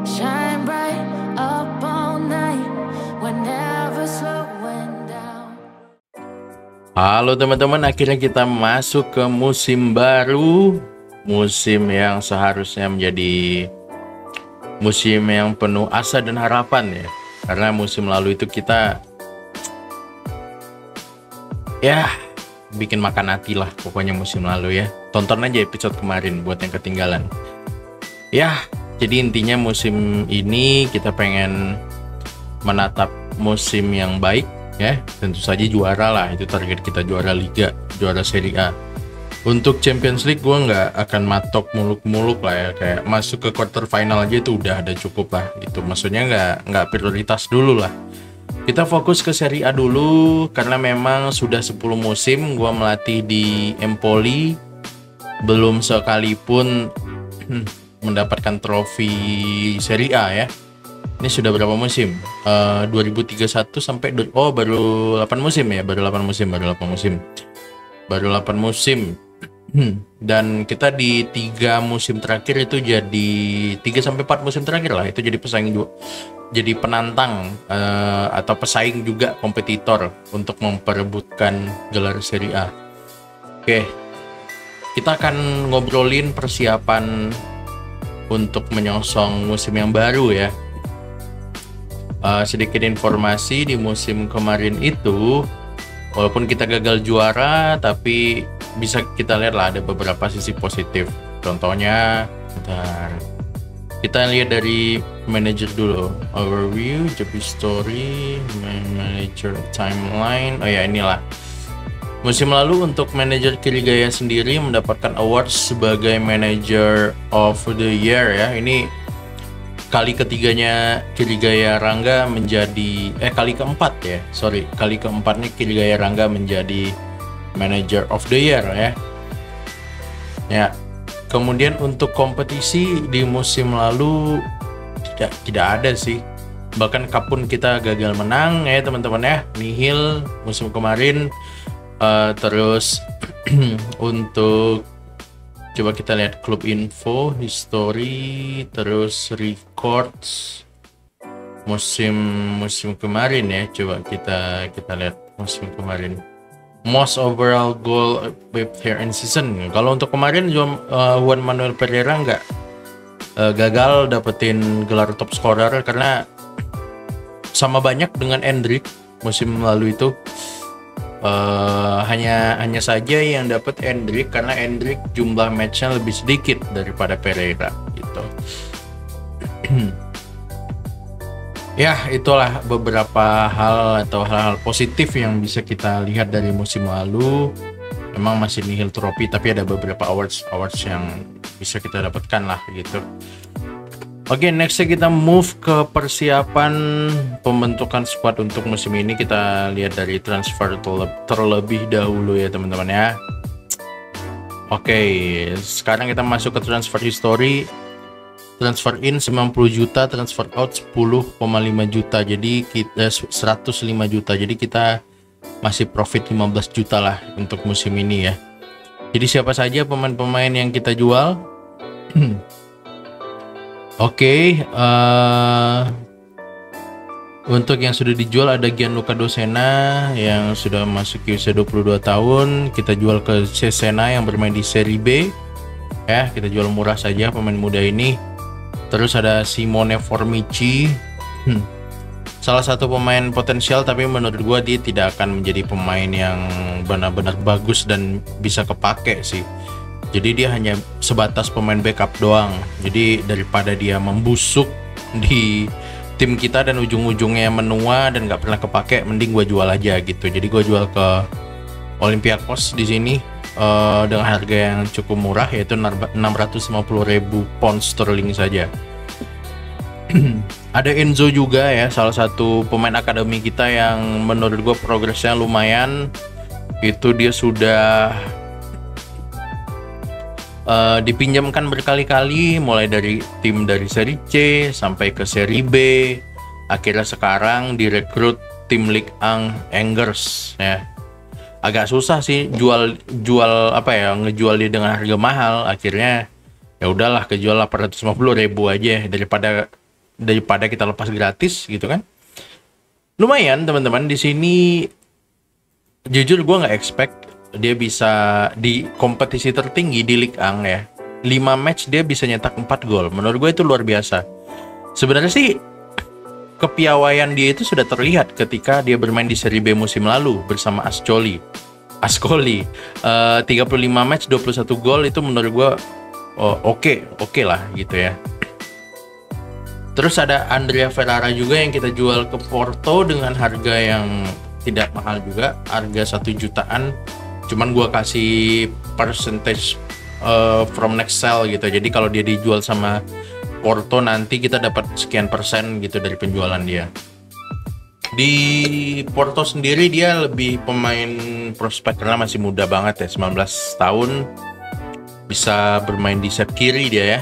Shine bright up all night, we're never slowing down. Halo teman-teman, akhirnya kita masuk ke musim baru. Musim yang seharusnya menjadi musim yang penuh asa dan harapan ya. Karena musim lalu itu kita bikin makan hati lah pokoknya musim lalu ya. Tonton aja episode kemarin buat yang ketinggalan. Jadi intinya musim ini kita pengen menatap musim yang baik ya. Tentu saja juara lah, itu target kita, juara Liga, juara Serie A. Untuk Champions League gue nggak akan matok muluk-muluk lah ya, kayak masuk ke quarter final aja itu udah ada cukup lah gitu. Maksudnya nggak prioritas dulu lah. Kita fokus ke Serie A dulu karena memang sudah 10 musim gue melatih di Empoli, belum sekalipun mendapatkan trofi Serie A ya. Ini sudah berapa musim? 2031 sampai baru 8 musim ya, baru 8 musim. Dan kita di 3 musim terakhir itu jadi 3 sampai 4 musim terakhir lah itu jadi pesaing juga, jadi penantang atau pesaing juga, kompetitor untuk memperebutkan gelar Serie A. Oke. Kita akan ngobrolin persiapan untuk menyongsong musim yang baru ya. Sedikit informasi, di musim kemarin itu walaupun kita gagal juara, tapi bisa kita lihat lah ada beberapa sisi positif. Contohnya, kita lihat dari manajer dulu. Overview, job history, manager timeline. Inilah. Musim lalu untuk manajer Kirigaya sendiri mendapatkan award sebagai Manager of the Year ya. Ini kali ketiganya Kirigaya Rangga menjadi kali keempat ya. Kali keempatnya Kirigaya Rangga menjadi Manager of the Year ya. Ya. Kemudian untuk kompetisi di musim lalu tidak ada sih. Bahkan kapun kita gagal menang ya teman-teman ya. Nihil musim kemarin. Terus untuk coba kita lihat klub info, history, terus records musim kemarin ya. Coba kita lihat musim kemarin. Most overall goal here in season. Kalau untuk kemarin Juan Manuel Pereira nggak gagal dapetin gelar top scorer karena sama banyak dengan Endrick musim lalu itu. Hanya saja yang dapat Endrick karena Endrick jumlah matchnya lebih sedikit daripada Pereira gitu. Ya, itulah beberapa hal atau hal-hal positif yang bisa kita lihat dari musim lalu. Memang masih nihil trofi, tapi ada beberapa awards yang bisa kita dapatkan lah gitu. Oke, nextnya kita move ke persiapan pembentukan squad untuk musim ini. Kita lihat dari transfer terlebih dahulu ya teman-teman ya. Oke, sekarang kita masuk ke transfer history. Transfer in 90 juta, transfer out 10,5 juta. Jadi kita 105 juta. Jadi kita masih profit 15 juta lah untuk musim ini ya. Jadi siapa saja pemain-pemain yang kita jual? Untuk yang sudah dijual ada Gianluca Dosena yang sudah masuk usia 22 tahun. Kita jual ke Cesena yang bermain di Serie B. Ya, kita jual murah saja pemain muda ini. Terus ada Simone Formici. Salah satu pemain potensial, tapi menurut gua dia tidak akan menjadi pemain yang benar-benar bagus dan bisa kepake sih. Jadi dia hanya sebatas pemain backup doang. Jadi daripada dia membusuk di tim kita dan ujung-ujungnya menua dan nggak pernah kepake, mending gue jual aja gitu. Jadi gue jual ke Olympiakos di sini dengan harga yang cukup murah, yaitu 650.000 pound sterling saja. Ada Enzo juga ya, salah satu pemain akademi kita yang menurut gue progresnya lumayan. Itu dia sudah dipinjamkan berkali-kali, mulai dari tim dari Serie C sampai ke Serie B, akhirnya sekarang direkrut tim Ligue 1 Angers ya. Agak susah sih ngejual dia dengan harga mahal. Akhirnya ya udahlah, kejual 850.000 aja daripada daripada kita lepas gratis gitu kan. Lumayan teman-teman, di sini jujur gue nggak expect dia bisa di kompetisi tertinggi di Ligue 1 ya. 5 match dia bisa nyetak 4 gol. Menurut gue itu luar biasa. Sebenarnya sih kepiawaian dia itu sudah terlihat ketika dia bermain di Serie B musim lalu bersama Ascoli. 35 match 21 gol itu menurut gue oke lah gitu ya. Terus ada Andrea Ferrara juga yang kita jual ke Porto dengan harga yang tidak mahal juga, harga 1 jutaan. Cuman gua kasih percentage from next sell gitu. Jadi kalau dia dijual sama Porto nanti kita dapat sekian persen gitu dari penjualan dia. Di Porto sendiri dia lebih pemain prospek karena masih muda banget ya, 19 tahun. Bisa bermain di sayap kiri dia ya.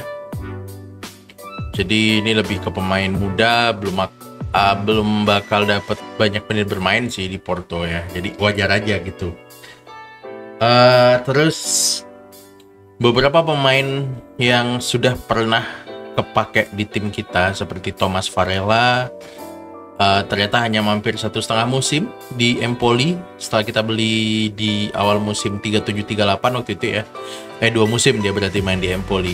Jadi ini lebih ke pemain muda, belum bakal dapat banyak menit bermain sih di Porto ya. Jadi wajar aja gitu. Terus beberapa pemain yang sudah pernah kepake di tim kita seperti Thomas Varela ternyata hanya mampir 1,5 musim di Empoli setelah kita beli di awal musim 37-38 waktu itu ya. 2 musim dia berarti main di Empoli.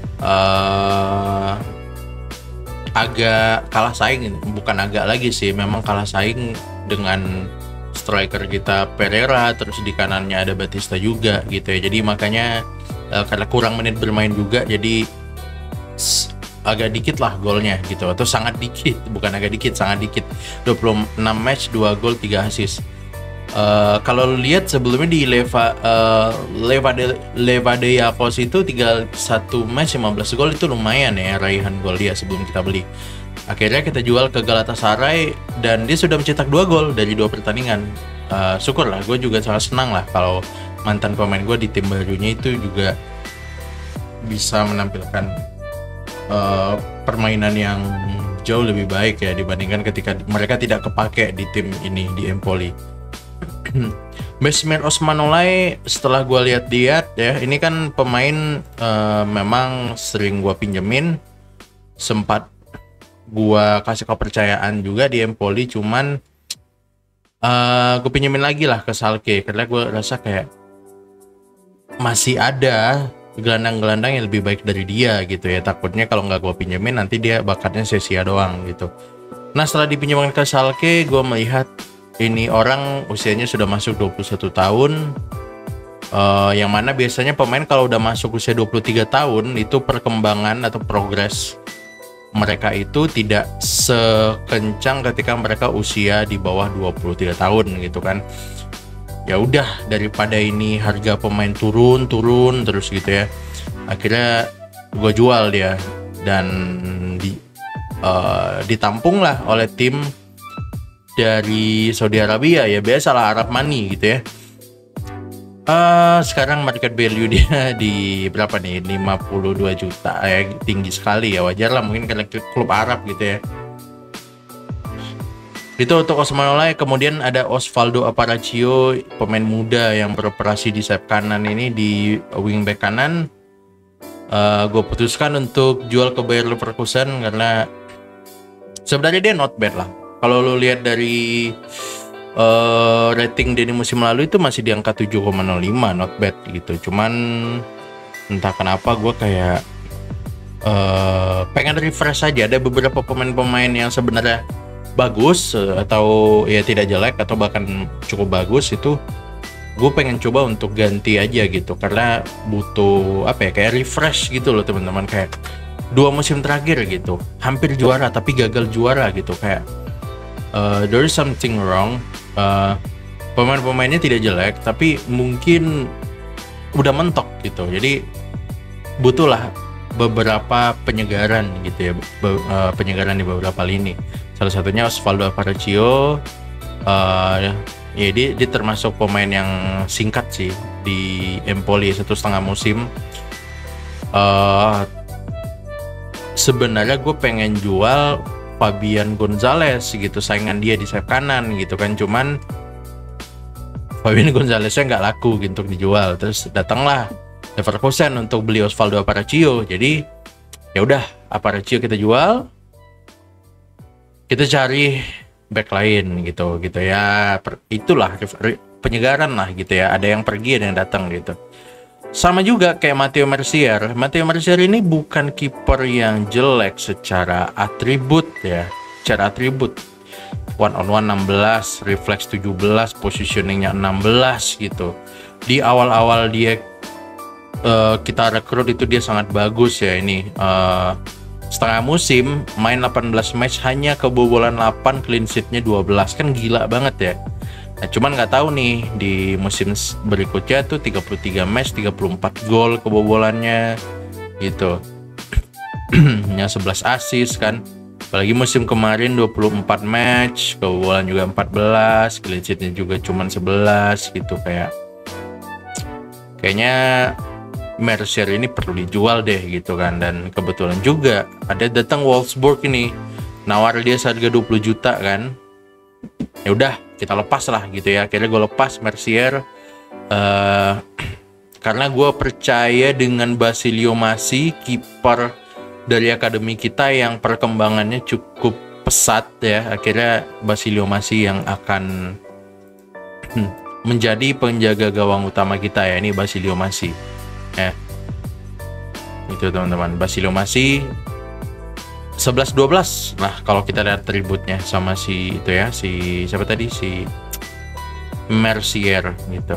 Agak kalah saing, bukan agak lagi sih, memang kalah saing dengan striker kita Pereira, terus di kanannya ada Batista juga gitu ya. Jadi makanya karena kurang menit bermain juga, jadi agak dikit lah golnya gitu, atau sangat dikit, bukan agak dikit, sangat dikit. 26 match 2 gol 3 assist. Kalau lihat sebelumnya di Levadiakos itu 31 match 15 gol, itu lumayan ya raihan gol dia sebelum kita beli. Akhirnya kita jual ke Galatasaray dan dia sudah mencetak 2 gol dari 2 pertandingan. Syukur lah, gue juga sangat senang lah kalau mantan pemain gue di tim barunya itu juga bisa menampilkan permainan yang jauh lebih baik ya dibandingkan ketika mereka tidak kepake di tim ini di Empoli. Besmir Osmanolai, setelah gue lihat-lihat ya, ini kan pemain memang sering gue pinjemin, sempat gue kasih kepercayaan juga di Empoli, cuman gue pinjemin lagi lah ke Schalke karena gue rasa kayak masih ada gelandang-gelandang yang lebih baik dari dia gitu ya. Takutnya kalau nggak gue pinjemin nanti dia bakatnya sia-sia doang gitu. Nah setelah dipinjamkan ke Schalke, gue melihat ini orang usianya sudah masuk 21 tahun, yang mana biasanya pemain kalau udah masuk usia 23 tahun itu perkembangan atau progres mereka itu tidak sekencang ketika mereka usia di bawah 23 tahun gitu kan. Ya udah, daripada ini harga pemain turun terus gitu ya, akhirnya gue jual dia dan ditampung lah oleh tim dari Saudi Arabia ya, biasalah Arab money gitu ya. Sekarang market value dia di berapa nih, 52 juta ya, tinggi sekali ya, wajar lah mungkin karena klub Arab gitu ya. Itu untuk Osmanolai. Kemudian ada Osvaldo Aparacio, pemain muda yang beroperasi di sayap kanan ini, di wingback kanan. Gue putuskan untuk jual ke Bayer Leverkusen karena sebenarnya dia not bad lah. Kalau lo lihat dari rating dia di musim lalu itu masih di angka 7,05, not bad gitu. Cuman entah kenapa gue kayak pengen refresh aja. Ada beberapa pemain-pemain yang sebenarnya bagus atau ya tidak jelek atau bahkan cukup bagus, itu gue pengen coba untuk ganti aja gitu karena butuh apa ya, kayak refresh gitu loh teman-teman. Kayak 2 musim terakhir gitu hampir juara tapi gagal juara gitu, kayak there is something wrong. Pemain-pemainnya tidak jelek tapi mungkin udah mentok gitu, jadi butuhlah beberapa penyegaran gitu ya, penyegaran di beberapa lini. Salah satunya Osvaldo Aparacio. Ya dia termasuk pemain yang singkat sih di Empoli, 1,5 musim. Sebenarnya gue pengen jual Fabian Gonzalez gitu, saingan dia di sayap kanan gitu kan, cuman Fabian Gonzaleznya nggak laku gitu untuk dijual. Terus datanglah Leverkusen untuk beli Osvaldo Aparacio. Jadi ya udah, Aparacio kita jual. kita cari back lain gitu ya. Itulah penyegaran lah gitu ya. Ada yang pergi, ada yang datang gitu. Sama juga kayak Matteo Mercier. Matteo Mercier ini bukan kiper yang jelek secara atribut ya. Secara atribut. One on one 16, reflex 17, positioningnya 16 gitu. Di awal-awal dia kita rekrut itu dia sangat bagus ya ini. Setengah musim main 18 match hanya kebobolan 8, clean sheet-nya 12, kan gila banget ya. Nah, cuman nggak tahu nih di musim berikutnya tuh 33 match 34 gol kebobolannya gitu. Yang 11 assist kan. Apalagi musim kemarin 24 match, kebobolan juga 14, clean sheet-nya juga cuman 11 gitu. Kayaknya Mercier ini perlu dijual deh gitu kan. Dan kebetulan juga ada datang Wolfsburg ini, nawar dia seharga 20 juta kan. Ya udah, kita lepas lah gitu ya. Akhirnya gue lepas Mercier karena gue percaya dengan Basilio Massi, kiper dari akademi kita yang perkembangannya cukup pesat ya. Akhirnya Basilio Massi yang akan menjadi penjaga gawang utama kita ya. Ini Basilio Massi ya. Itu teman-teman, Basilio Massi 11-12 lah kalau kita lihat atributnya sama si itu ya, si siapa tadi, si Mercier gitu.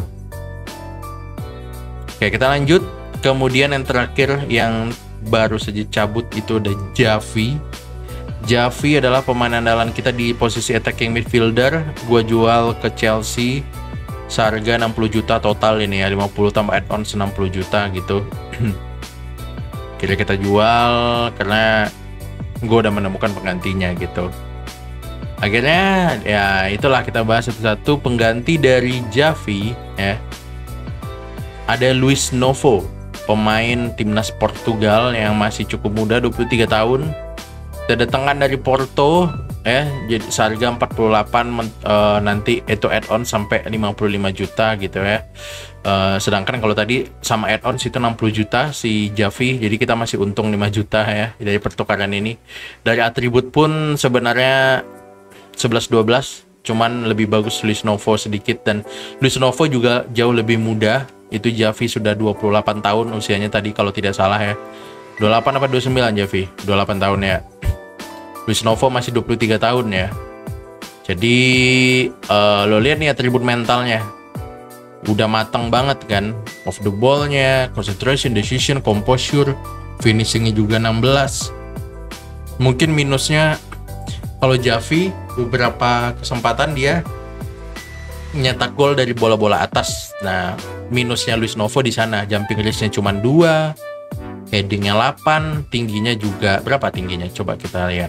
Oke, kita lanjut. Kemudian yang terakhir yang baru saja cabut itu ada Javi. Javi adalah pemain andalan kita di posisi attacking midfielder. Gua jual ke Chelsea seharga 60 juta total ini ya, 50 tambah add-on 60 juta gitu. Kira kita jual karena gue udah menemukan penggantinya gitu. Akhirnya ya itulah, kita bahas satu-satu pengganti dari Javi ya. Ada Luis Novo, pemain timnas Portugal yang masih cukup muda, 23 tahun. Kedatangan dari Porto ya, jadi seharga 48, nanti itu add-on sampai 55 juta gitu ya. Sedangkan kalau tadi sama add-on itu 60 juta si Javi, jadi kita masih untung 5 juta ya dari pertukaran ini. Dari atribut pun sebenarnya 11-12, cuman lebih bagus Luis Novo sedikit, dan Luis Novo juga jauh lebih muda. Itu Javi sudah 28 tahun usianya tadi kalau tidak salah ya. 28 apa 29 Javi? 28 tahun ya. Luis Novo masih 23 tahun ya. Jadi lo lihat nih atribut mentalnya. Udah matang banget kan. Off the ball-nya, concentration, decision, composure, finishingnya juga 16. Mungkin minusnya kalau Javi beberapa kesempatan dia nyetak gol dari bola-bola atas. Nah, minusnya Luis Novo di sana, jumping range-nya cuma 2, headingnya 8, tingginya juga berapa tingginya? Coba kita lihat.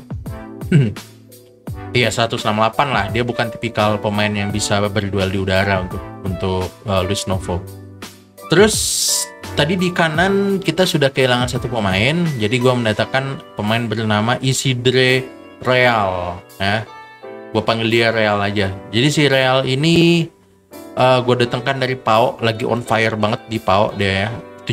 Iya, 168 lah. Dia bukan tipikal pemain yang bisa berduel di udara untuk Luis Novo. Terus tadi di kanan kita sudah kehilangan satu pemain, jadi gue mendatangkan pemain bernama Isidre Real ya. Gue panggil dia Real aja. Jadi si Real ini gue datangkan dari PAOK, lagi on fire banget di PAOK dia ya.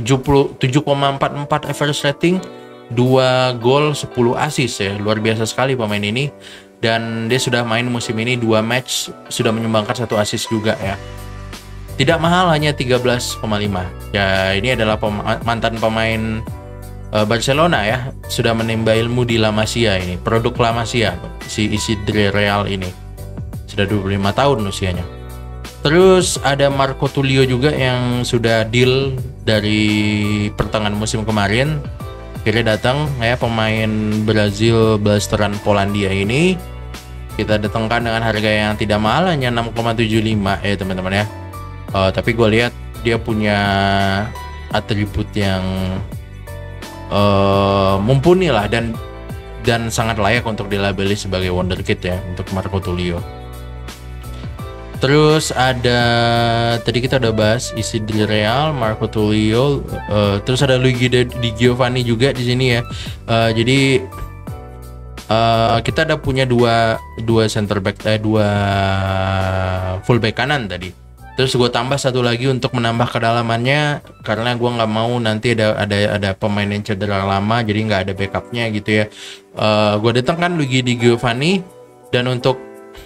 7,44 average rating, 2 gol 10 assist ya. Luar biasa sekali pemain ini. Dan dia sudah main musim ini 2 match, sudah menyumbangkan 1 assist juga ya. Tidak mahal, hanya 13,5. Ya, ini adalah mantan pemain Barcelona ya. Sudah menimba ilmu di La Masia ini, produk La Masia si Isidre Real ini. Sudah 25 tahun usianya. Terus ada Marco Tulio juga yang sudah deal dari pertengahan musim kemarin. Akhirnya datang ya, pemain Brazil blasteran Polandia ini. Kita datangkan dengan harga yang tidak mahal, hanya 6,75 ya teman-teman ya. Tapi gue lihat dia punya atribut yang mumpuni lah, dan sangat layak untuk dilabeli sebagai wonderkid ya untuk Marco Tulio. Terus ada, tadi kita udah bahas Isidre Real, Marco Tulio, terus ada Luigi Di Giovanni juga di sini ya. Jadi kita ada punya dua center back, dua full back kanan tadi. Terus gue tambah satu lagi untuk menambah kedalamannya, karena gue nggak mau nanti ada pemain yang cedera lama, jadi nggak ada backupnya gitu ya. Gue datangkan Luigi Di Giovanni Dan untuk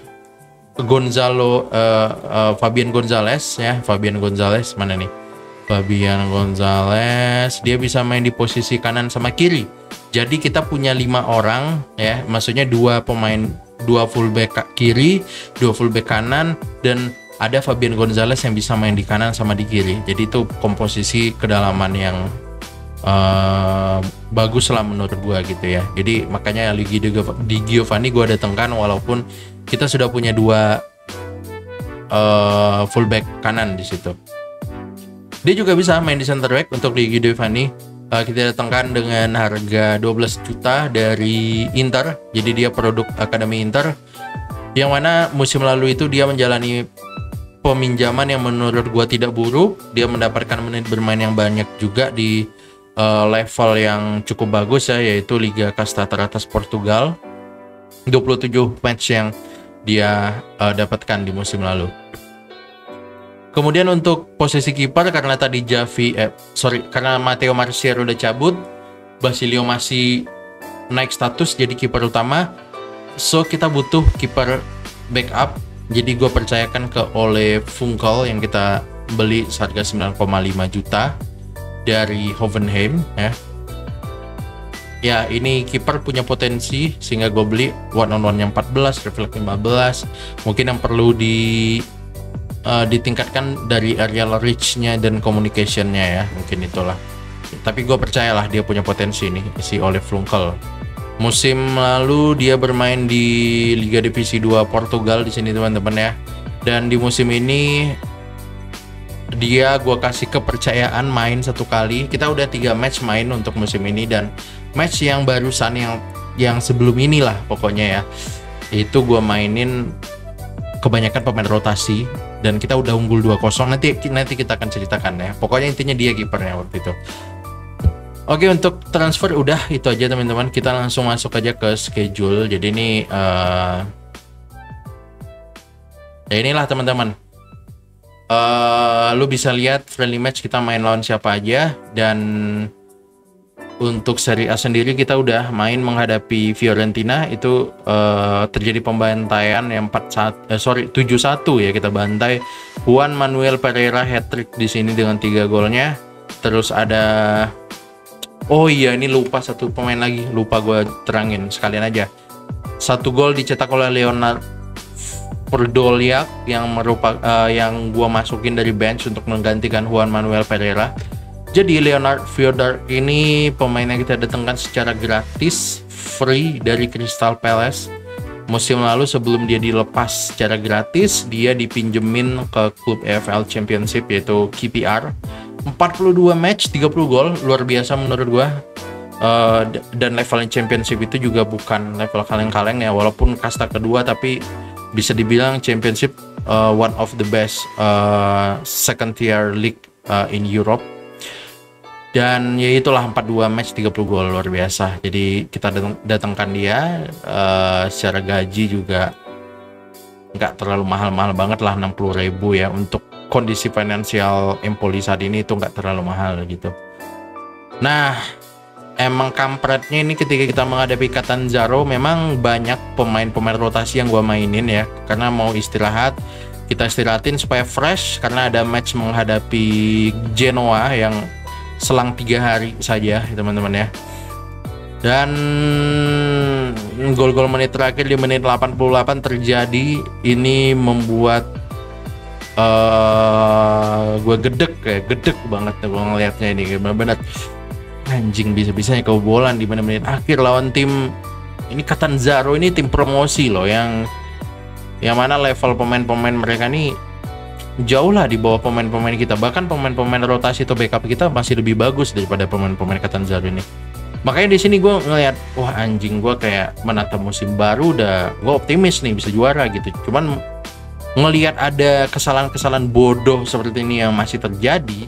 Fabian Gonzalez ya, Fabian Gonzalez mana nih? Fabian Gonzalez dia bisa main di posisi kanan sama kiri. Jadi kita punya 5 orang ya, maksudnya 2 pemain, 2 fullback kiri, 2 fullback kanan, dan ada Fabian Gonzalez yang bisa main di kanan sama di kiri. Jadi itu komposisi kedalaman yang bagus lah menurut gua gitu ya. Jadi makanya Di Giovanni gua datangkan walaupun kita sudah punya 2 fullback kanan di situ. Dia juga bisa main di center back untuk Di Giovanni. Kita datangkan dengan harga 12 juta dari Inter. Jadi dia produk Akademi Inter, yang mana musim lalu itu dia menjalani peminjaman yang menurut gua tidak buruk. Dia mendapatkan menit bermain yang banyak juga di level yang cukup bagus ya, yaitu Liga Kasta teratas Portugal. 27 match yang dia dapatkan di musim lalu. Kemudian untuk posisi kiper, karena tadi karena Matteo Marcial udah cabut, Basilio masih naik status jadi kiper utama. So kita butuh kiper backup. Jadi gue percayakan ke Ole Funkel yang kita beli seharga 9,5 juta dari Hoffenheim ya. Ya ini kiper punya potensi sehingga gue beli. One on one yang 14, refleks 15. Mungkin yang perlu ditingkatkan dari aerial reach-nya dan communication-nya ya, mungkin itulah. Tapi gue percayalah dia punya potensi nih, si Ole Funkel. Musim lalu dia bermain di Liga Divisi 2 Portugal di sini teman-teman ya. Dan di musim ini gue kasih kepercayaan main 1 kali. Kita udah 3 match main untuk musim ini, dan match yang barusan yang sebelum inilah pokoknya ya, itu gue mainin kebanyakan pemain rotasi dan kita udah unggul 2-0. Nanti kita akan ceritakan ya. Pokoknya intinya dia kipernya waktu itu. Oke, untuk transfer udah itu aja teman-teman. Kita langsung masuk aja ke schedule. Jadi ini ya inilah teman-teman. Lu bisa lihat friendly match kita main lawan siapa aja, dan untuk Serie A sendiri kita udah main menghadapi Fiorentina. Itu terjadi pembantaian yang 7-1 ya, kita bantai. Juan Manuel Pereira hat-trick di sini dengan 3 golnya. Terus ada ini lupa satu pemain lagi, lupa gue terangin sekalian aja. 1 gol dicetak oleh Leonard Podolyak yang yang gue masukin dari bench untuk menggantikan Juan Manuel Pereira. Jadi Leonard Fyodor ini pemain yang kita datangkan secara gratis, free dari Crystal Palace. Musim lalu sebelum dia dilepas secara gratis, dia dipinjemin ke klub EFL Championship yaitu KPR. 42 match, 30 gol, luar biasa menurut gua. Dan level Championship itu juga bukan level kaleng-kaleng ya, walaupun kasta kedua, tapi bisa dibilang Championship one of the best second tier league in Europe. Dan ya itulah 42 match 30 gol, luar biasa. Jadi kita datangkan dia secara gaji juga nggak terlalu mahal-mahal banget lah, 60.000 ya. Untuk kondisi finansial Empoli saat ini itu nggak terlalu mahal gitu. Nah, emang kampretnya ini ketika kita menghadapi Catanzaro memang banyak pemain-pemain rotasi yang gua mainin ya, karena mau istirahat. Kita istirahatin supaya fresh karena ada match menghadapi Genoa yang selang 3 hari saja teman-teman ya. Dan gol-gol menit terakhir di menit 88 terjadi. Ini membuat gue gedek banget gue ngelihatnya ini, benar-benar anjing, bisa-bisanya kebobolan di menit-menit akhir lawan tim ini. Catanzaro ini tim promosi loh, yang mana level pemain-pemain mereka nih jauh lah di bawah pemain-pemain kita. Bahkan pemain-pemain rotasi atau backup kita masih lebih bagus daripada pemain-pemain Catanzaro ini. Makanya di sini gue ngeliat, wah anjing, gue kayak menatap musim baru, gue optimis nih bisa juara gitu. Cuman ngelihat ada kesalahan-kesalahan bodoh seperti ini yang masih terjadi,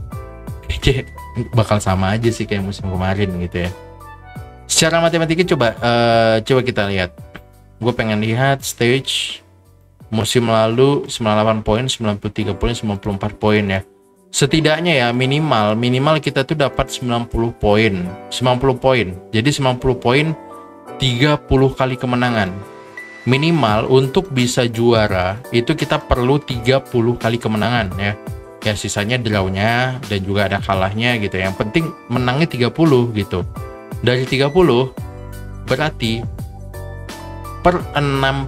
bakal sama aja sih kayak musim kemarin gitu ya. Secara matematika coba kita lihat. Gue pengen lihat stage musim lalu 98 poin, 93 poin, 94 poin ya. Setidaknya ya minimal kita tuh dapat 90 poin. 90 poin. Jadi 90 poin 30 kali kemenangan. minimal untuk bisa juara itu kita perlu 30 kali kemenangan ya. Ya sisanya draw-nya dan juga ada kalahnya gitu. Yang penting menangnya 30 gitu. Dari 30 berarti per 6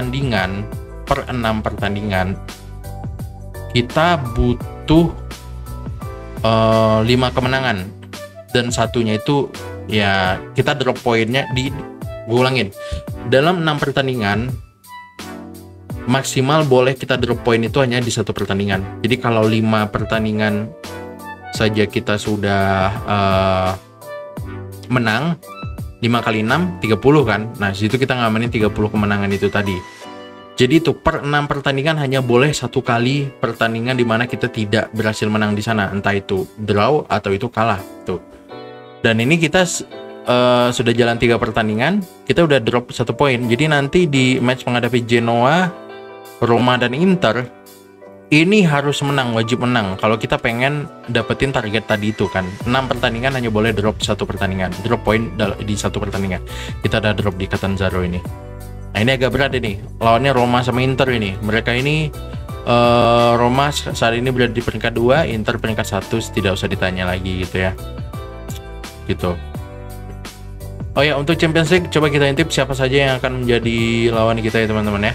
pertandingan kita butuh 5 kemenangan dan satunya itu ya kita drop poinnya gue ulangin, dalam 6 pertandingan maksimal boleh kita drop poin itu hanya di 1 pertandingan. Jadi kalau 5 pertandingan saja kita sudah menang, 5 kali 6 30 kan. Nah situ kita ngamanin 30 kemenangan itu tadi. Jadi itu per 6 pertandingan hanya boleh 1 kali pertandingan di mana kita tidak berhasil menang di sana, entah itu draw atau itu kalah tuh. Dan ini kita sudah jalan 3 pertandingan, kita udah drop 1 poin. Jadi nanti di match menghadapi Genoa, Roma dan Inter ini harus menang, wajib menang kalau kita pengen dapetin target tadi itu kan. 6 pertandingan hanya boleh drop 1 pertandingan, drop poin di 1 pertandingan. Kita udah drop di Catanzaro ini. Nah ini agak berat ini, lawannya Roma sama Inter ini. Mereka ini Roma saat ini berada di peringkat 2, Inter peringkat 1, tidak usah ditanya lagi gitu ya. Gitu. Oh ya, untuk Champions League coba kita intip siapa saja yang akan menjadi lawan kita ya teman-teman ya.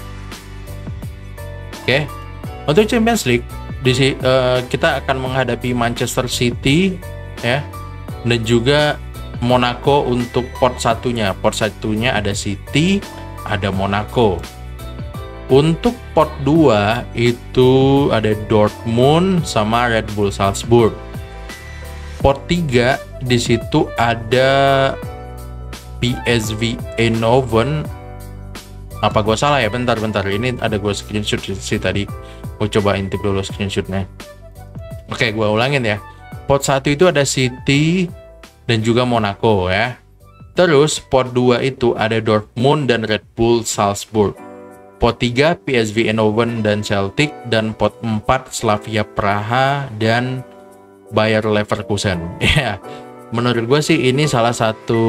Oke, untuk Champions League kita akan menghadapi Manchester City ya, dan juga Monaco untuk pot satunya. Pot satunya ada City, ada Monaco. Untuk pot 2 itu ada Dortmund sama Red Bull Salzburg. Pot 3 di situ ada PSV Eindhoven. Apa gue salah ya? Bentar. Ini ada gue screenshot sih tadi. Gue coba intip dulu screenshotnya. Oke, gue ulangin ya. Pot 1 itu ada City dan juga Monaco ya. Terus pot 2 itu ada Dortmund dan Red Bull Salzburg. Pot 3 PSV Eindhoven dan Celtic, dan pot 4 Slavia Praha dan Bayer Leverkusen. Ya, menurut gue sih ini salah satu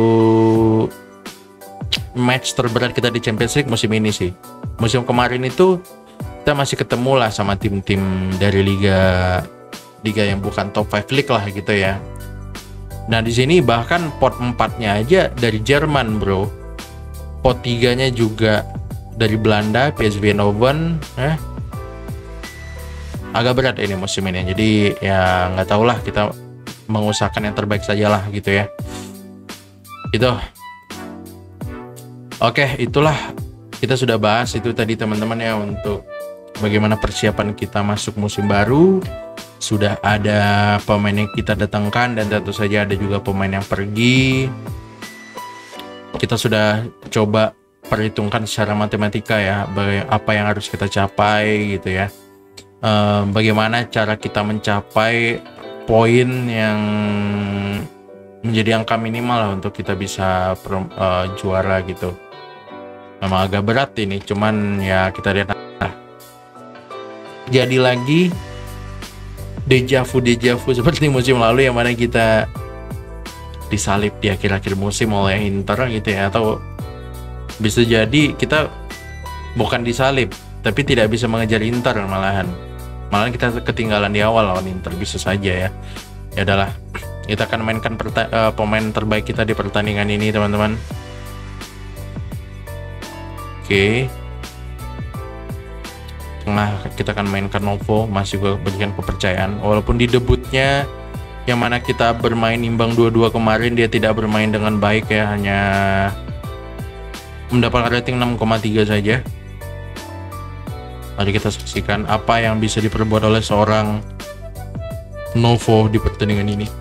match terberat kita di Champions League musim ini sih. Musim kemarin itu kita masih ketemu lah sama tim-tim dari liga yang bukan top 5 league lah gitu ya. Nah di sini bahkan pot 4-nya aja dari Jerman bro. Pot 3-nya juga dari Belanda, PSV Eindhoven. Agak berat ini musim ini. Jadi ya nggak tahu lah, kita mengusahakan yang terbaik saja lah gitu ya. Itu. Oke, itulah kita sudah bahas itu tadi teman-teman ya, untuk bagaimana persiapan kita masuk musim baru. Sudah ada pemain yang kita datangkan dan tentu saja ada juga pemain yang pergi. Kita sudah coba perhitungkan secara matematika ya, apa yang harus kita capai gitu ya. Bagaimana cara kita mencapai poin yang menjadi angka minimal lah untuk kita bisa juara gitu. Memang agak berat ini, cuman ya kita lihat. Jadi lagi deja vu seperti musim lalu yang mana kita disalip di akhir-akhir musim oleh Inter gitu ya, atau bisa jadi kita bukan disalip tapi tidak bisa mengejar Inter, malahan kita ketinggalan di awal lawan Inter, bisa saja ya. Ya adalah, kita akan mainkan pemain terbaik kita di pertandingan ini teman-teman. Oke. Tengah kita akan mainkan Novo, masih gue berikan kepercayaan walaupun di debutnya yang mana kita bermain imbang 2-2 kemarin, dia tidak bermain dengan baik ya, hanya mendapatkan rating 6,3 saja. Mari kita saksikan apa yang bisa diperbuat oleh seorang Novo di pertandingan ini.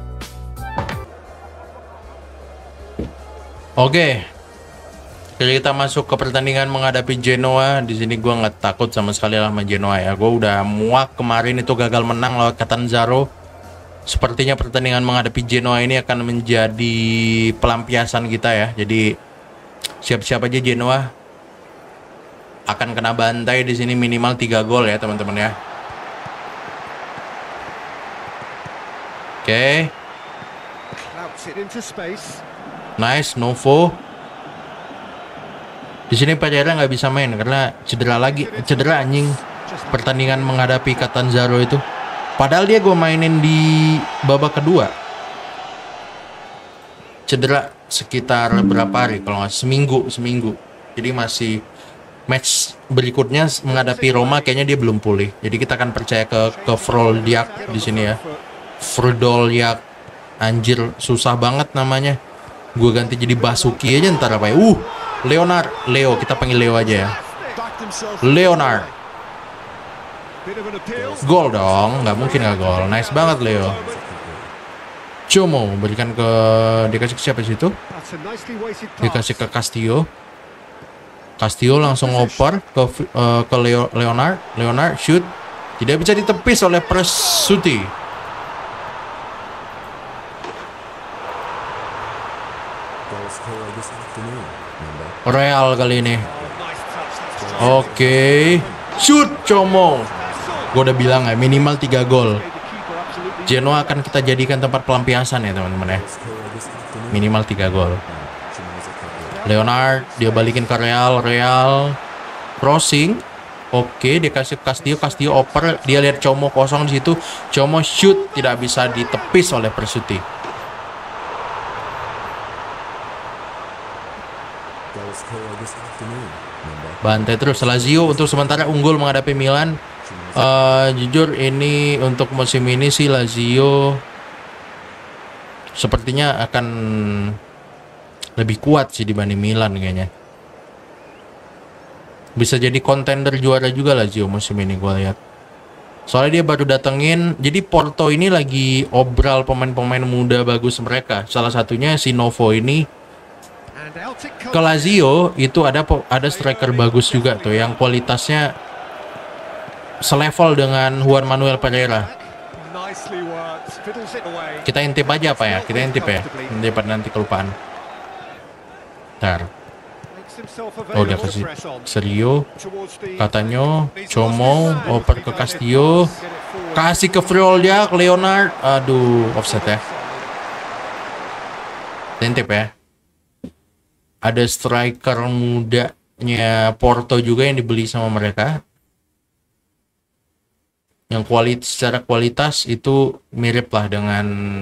Oke, kita masuk ke pertandingan menghadapi Genoa. Di sini gue nggak takut sama sekali lah sama Genoa ya. Gue udah muak kemarin itu gagal menang lawan Catanzaro. Sepertinya pertandingan menghadapi Genoa ini akan menjadi pelampiasan kita ya. Jadi siap-siap aja, Genoa akan kena bantai di sini minimal 3 gol ya teman-teman ya. Oke. Nice Novo. Di sini Pereira nggak bisa main karena cedera anjing. Pertandingan menghadapi Catanzaro itu. Padahal dia gue mainin di babak kedua. Cedera sekitar berapa hari kalau nggak seminggu. Jadi masih match berikutnya menghadapi Roma kayaknya dia belum pulih. Jadi kita akan percaya ke Froldiak di sini ya. Frodolyak. Anjir, susah banget namanya. Gue ganti jadi Basuki aja ntar apa ya. Leo, kita panggil Leo aja ya. Leonard. Gol dong, nggak mungkin nggak gol. Nice banget Leo. Como berikan dikasih ke siapa sih itu? Dikasih ke Castillo. Castillo langsung oper ke Leonard. Leonard shoot. Tidak bisa ditepis oleh Presuti. Real kali ini. Oke. Shoot Como. Gue udah bilang ya, minimal 3 gol. Genoa akan kita jadikan tempat pelampiasan ya teman-teman ya. Minimal 3 gol. Leonard dia balikin ke Real crossing. Oke, dia kasih Castillo oper, dia lihat Como kosong di situ. Como shoot tidak bisa ditepis oleh Presuti. Bantai terus Lazio untuk sementara unggul menghadapi Milan. Jujur ini untuk musim ini sih Lazio sepertinya akan lebih kuat sih dibanding Milan kayaknya. Bisa jadi kontender juara juga Lazio musim ini gue lihat. Soalnya dia baru datengin, jadi Porto ini lagi obral pemain-pemain muda bagus mereka. Salah satunya si Novo ini. Ke Lazio itu ada striker bagus juga tuh yang kualitasnya selevel dengan Juan Manuel Pereira. Kita intip aja apa ya? Kita intip ya. Nanti kelupaan. Ntar. Oh udah kasih Serio. Katanya Como oper ke Castillo. Kasih ke Froldiak, Leonard. Aduh, offset ya. Intip ya. Ada striker mudanya Porto juga yang dibeli sama mereka. Yang secara kualitas itu mirip lah dengan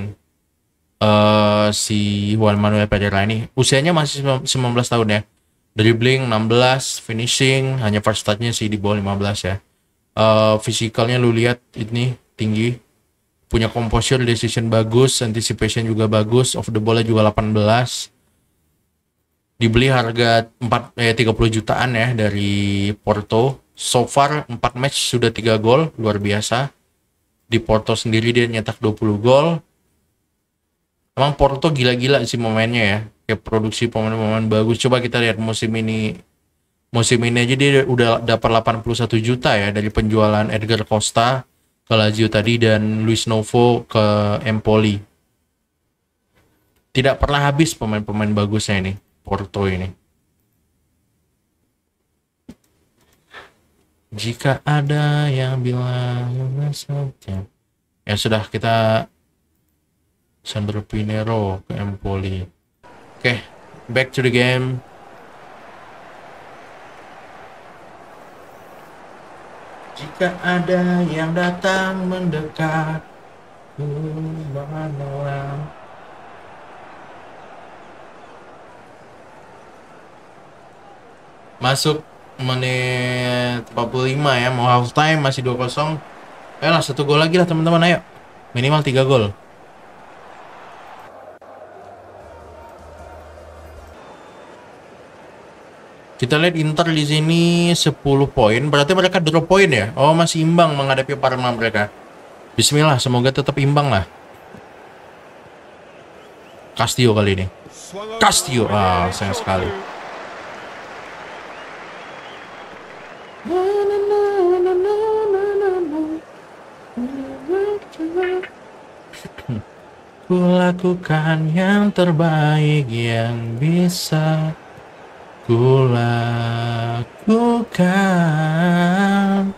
si Juan Manuel Pereira ini. Usianya masih 19 tahun ya. Dribbling 16, finishing hanya first touch-nya sih di bawah 15 ya. Fisikalnya lu lihat ini tinggi. Punya composure, decision bagus, anticipation juga bagus, off the ball juga 18. Dibeli harga 30 jutaan ya dari Porto. So far 4 match sudah 3 gol, luar biasa. Di Porto sendiri dia nyetak 20 gol. Emang Porto gila-gila sih momennya ya. Kayak produksi pemain-pemain bagus. Coba kita lihat musim ini. Musim ini aja dia udah dapat 81 juta ya dari penjualan Edgar Costa ke Lazio tadi dan Luis Novo ke Empoli. Tidak pernah habis pemain-pemain bagusnya ini. Porto ini. Jika ada yang bilang ya sudah kita Sandro Pinero ke Empoli. Oke, back to the game. Jika ada yang datang mendekat, menolak. Masuk menit 45 ya, mau half time masih 2-0. Ayolah 1 gol lagi lah teman-teman, ayo. Minimal 3 gol. Kita lihat Inter di sini 10 poin, berarti mereka drop poin ya. Oh, masih imbang menghadapi Parma mereka. Bismillah, semoga tetap imbang lah. Castillo kali ini. Castillo, sayang sekali. Kulakukan yang terbaik yang bisa kulakukan.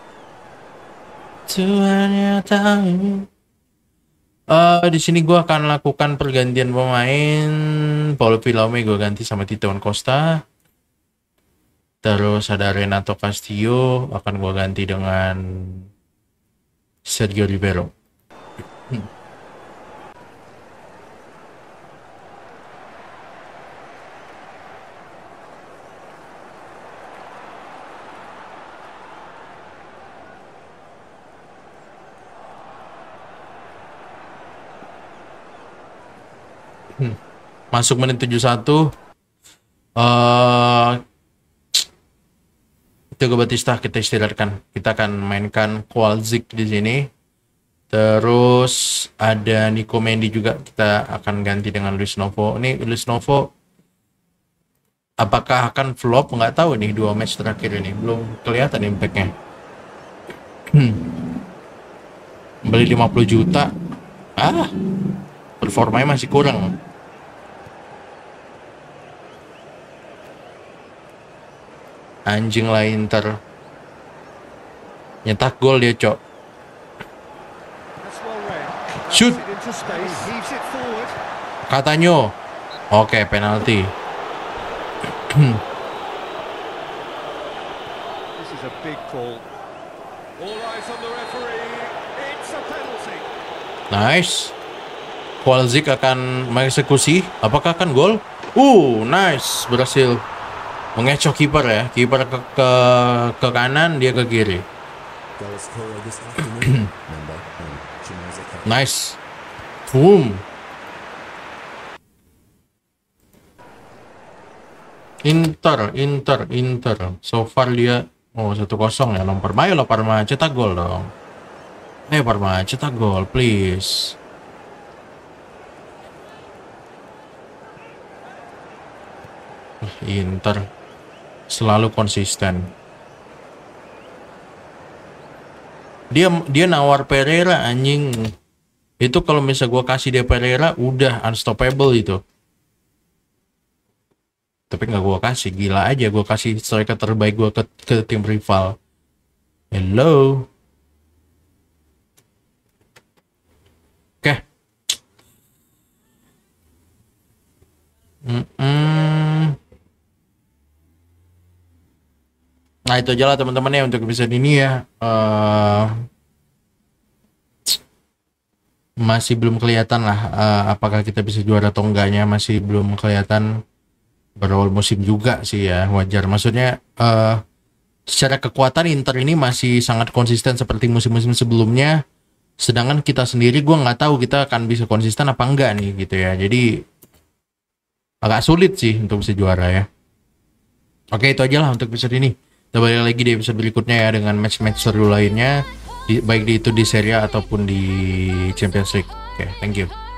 Tuhan yang tahu. Di sini gue akan lakukan pergantian pemain. Paulo Villame gue ganti sama Tito Costa. Terus ada Renato Castillo, akan gua ganti dengan Sergio Ribeiro. Masuk menit 71. Tiago Batista kita istirahatkan. Kita akan mainkan Kowalczyk di sini. Terus ada Nico Mendy juga, kita akan ganti dengan Luis Novo. Ini Luis Novo apakah akan flop? Nggak tahu nih, 2 match terakhir ini belum kelihatan impact-nya. Beli 50 juta. Performanya masih kurang. Anjing lah Inter. Nyetak gol dia, Cok. Shoot. Katanya. Oke, penalti. Nice. Kowalczyk akan mengeksekusi. Apakah akan gol? Nice. Berhasil mengecoh kiper ya. Kiper ke kanan, dia ke kiri. Nice. Boom. Inter. So far dia 1-0 ya. Parma lah, Parma cetak gol dong. Parma cetak gol, please. Inter selalu konsisten. Dia nawar Pereira, anjing. Itu kalau misalnya gue kasih dia Pereira udah unstoppable itu. Tapi nggak gue kasih, gila aja gue kasih striker terbaik gue ke tim rival. Hello. Oke. Nah itu aja lah teman-teman ya untuk episode ini ya. Masih belum kelihatan lah apakah kita bisa juara atau enggaknya, masih belum kelihatan. Berawal musim juga sih ya, wajar. Maksudnya secara kekuatan Inter ini masih sangat konsisten seperti musim-musim sebelumnya. Sedangkan kita sendiri gue nggak tahu kita akan bisa konsisten apa enggak nih gitu ya. Jadi agak sulit sih untuk bisa juara ya. Oke, itu aja lah untuk episode ini. Kita balik lagi di episode berikutnya ya dengan match-match seru lainnya, baik itu di Serie A ataupun di Champions League. Oke, thank you.